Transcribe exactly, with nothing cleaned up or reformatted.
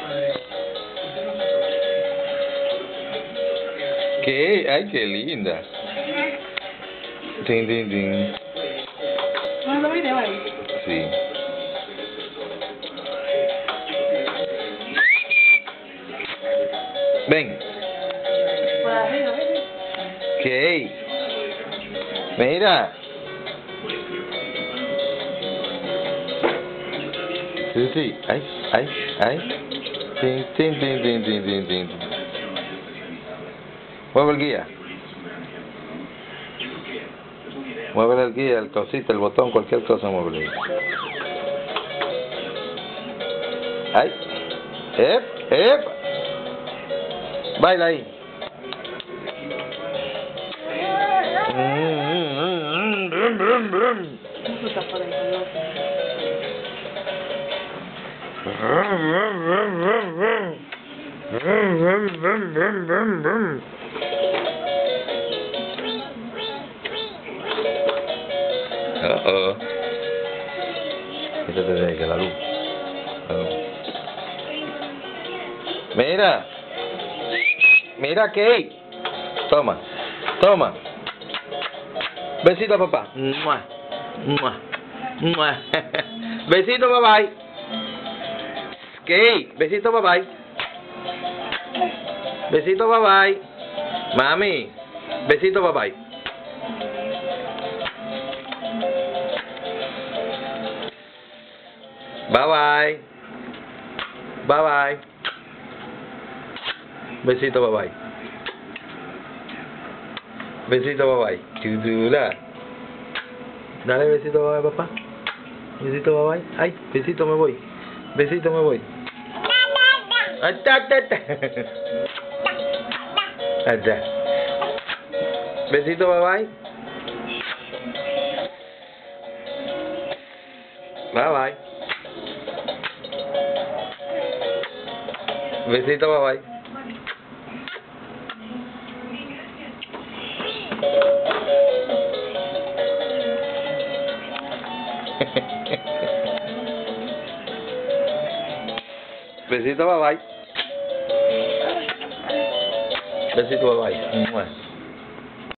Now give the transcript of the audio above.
¿Qué? Ay, qué linda. Tin, tin, tin. ¿No lo video ahí? Sí. Ven. Por arriba, ¿ves? ¿Qué? Mira. Sí, sí. Ay, ay, ay. Tin, tin, tin, tin, tin, tin, tin. Mueve el guía. Mueve el guía, el cosito, el botón, cualquier cosa mueve. Ay. Ep, ep. Baila ahí. Eso está por ahí, ¿no? Uh oh. Quítate de ahí, que la luz. La luz. Mira. Mira, Kate. Toma. Toma. Besito a papá. Mua. Mua. Mua. Besito, bye bye. Kate. Besito, bye bye. Besito, bye bye. Mami. Besito, bye bye. Bye bye. Bye bye. Besito, bye bye. Besito, bye bye. Chudula. Dale besito, bye bye, papá. Besito, bye bye. Ay, besito, me voy. Besito, me voy. Ay, ta, ta, ta. Allá. Besito, bye bye. Bye bye. Besito, bye bye. Besito, bye bye. Besito, bye bye.